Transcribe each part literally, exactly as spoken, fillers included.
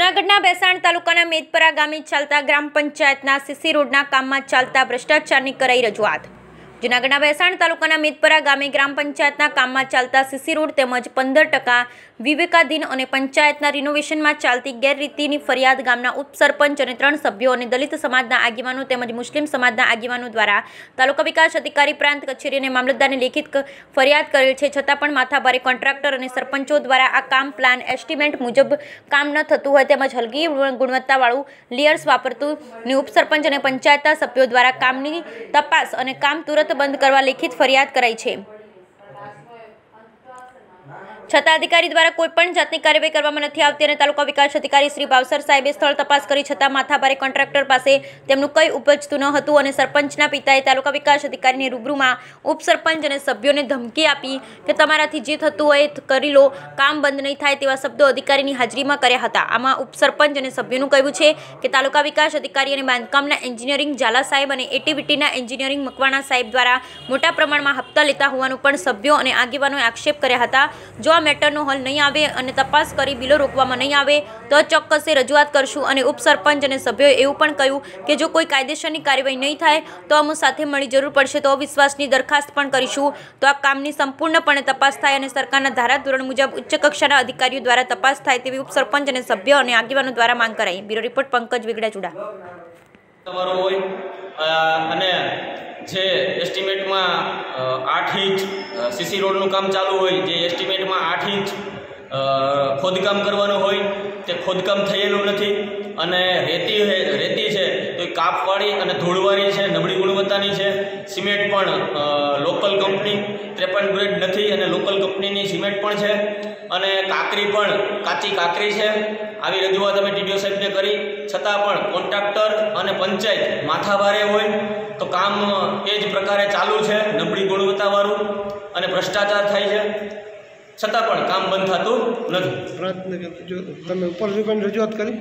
જૂનાગઢના ભેસાણ તાલુકાના મેદપરા ગામે ચાલતા ગ્રામ પંચાયતના સીસી રોડના કામમાં ચાલતા ભ્રષ્ટાચારની કરાઈ રજૂઆત। જૂનાગઢના ભેસાણ તાલુકાના મેદપરા ગામે ગ્રામ પંચાયતના કામમાં ચાલતા સીસી રોડ તેમજ પંદર ટકા વિવેકાધીન અને પંચાયતના રિનોવેશનમાં ચાલતી ગેરરીતિની ફરિયાદ ગામના ઉપસરપંચ અને ત્રણ સભ્યો અને દલિત સમાજના આગેવાનો તેમજ મુસ્લિમ સમાજના આગેવાનો દ્વારા તાલુકા વિકાસ અધિકારી પ્રાંત કચેરી અને મામલતદારને લેખિત ફરિયાદ કરેલ છે, છતાં પણ માથાભારે કોન્ટ્રાક્ટર અને સરપંચો દ્વારા આ કામ પ્લાન એસ્ટિમેટ મુજબ કામ ન થતું હોય તેમજ હલકી ગુણવત્તાવાળું લેયર્સ વાપરતું ને ઉપસરપંચ અને પંચાયતના સભ્યો દ્વારા કામની તપાસ અને કામ તુરંત બંધ કરવા લેખિત ફરિયાદ કરાઈ છે, છતાં અધિકારી દ્વારા કોઈપણ જાતની કાર્યવાહી કરવામાં નથી આવતી અને તાલુકા વિકાસ અધિકારી શ્રી ભાવસર સાહેબે સ્થળ તપાસ કરી છતાં માથાભારે કોન્ટ્રાક્ટર પાસે તેમનું કંઈ ઉપજતું ન હતું અને સરપંચના પિતાએ તાલુકા વિકાસ અધિકારીની રૂબરૂમાં ઉપસરપંચ અને સભ્યોને ધમકી આપી કે તમારાથી જે થતું હોય કરી લો, કામ બંધ નહીં થાય તેવા શબ્દો અધિકારીની હાજરીમાં કર્યા હતા। આમાં ઉપસરપંચ અને સભ્યોનું કહેવું છે કે તાલુકા વિકાસ અધિકારી અને બાંધકામના એન્જિનિયરિંગ ઝાલા સાહેબ અને એટીવીટીના એન્જિનિયરિંગ મકવાણા સાહેબ દ્વારા મોટા પ્રમાણમાં હપ્તા લેતા હોવાનું પણ સભ્યો અને આગેવાનોએ આક્ષેપ કર્યા હતા। જો મેટરનો હલ નહીં આવે અને તપાસ કરી બિલો રોકવામાં નહીં આવે તો ચોક્કસે રજૂઆત કરશું અને ઉપસરપંચ અને સભ્યોએ એવું પણ કહ્યું કે જો કોઈ કાયદેસરની કાર્યવાહી નહીં થાય તો અમુ સાથે મળી જરૂર પડશે તો અવિશ્વાસની દરખાસ્ત પણ કરીશું। તો આ કામની સંપૂર્ણપણે તપાસ થાય અને સરકારના ધારાધોરણ મુજબ ઉચ્ચ કક્ષાના અધિકારીઓ દ્વારા તપાસ થાય તેવી ઉપસરપંચ અને સભ્યો અને આગેવાનો દ્વારા માંગ કરાઈ। Bureau report Pankaj Vigdachuda. અને જે એસ્ટિમેટમાં આઠ ઇંચ સીસી રોડનું કામ ચાલુ હોય, જે એસ્ટિમેટમાં આઠ ઇંચ ખોદકામ કરવાનું હોય તે ખોદકામ થયેલું નથી અને રેતી રેતી છે તો એ કાપવાળી અને ધૂળવાળી છે, નબળી ગુણવત્તાની છે। સિમેન્ટ પણ લોકલ કંપની ત્રેપન ગ્રેડ નથી અને લોકલ કંપનીની સિમેન્ટ પણ છે અને કાકરી પણ કાચી કાકરી છે। આવી રજૂઆત અમે ટીડીઓ સાહેબને કરી, છતાં પણ કોન્ટ્રાક્ટર અને પંચાયત માથાભારે હોય તો કામ એ જ પ્રકારે ચાલુ છે, નબળી ગુણવત્તાવાળું અને ભ્રષ્ટાચાર થાય છે, છતાં પણ કામ બંધ થતું નથી। પ્રાંત તમે ઉપર પણ રજૂઆત કરી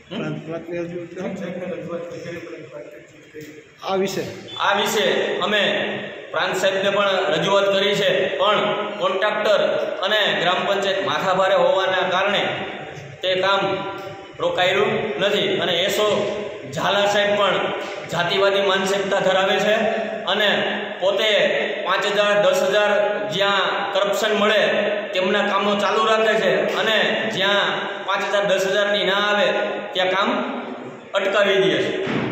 આ વિશે આ વિશે અમે પ્રાંત સાહેબને પણ રજૂઆત કરી છે, પણ કોન્ટ્રાક્ટર અને ગ્રામ પંચાયત માથાભારે હોવાના કારણે તે કામ રોકાયેલું નથી અને એસો ઝાલા સાહેબ પણ જાતિવાદી માનસિકતા ધરાવે છે અને પોતે પાંચ હજાર દસ હજાર જ્યાં કરપ્શન મળે તેમના કામો ચાલુ રાખે છે અને જ્યાં પાંચ હજાર દસ હજારની ના આવે ત્યાં કામ અટકાવી દે છે।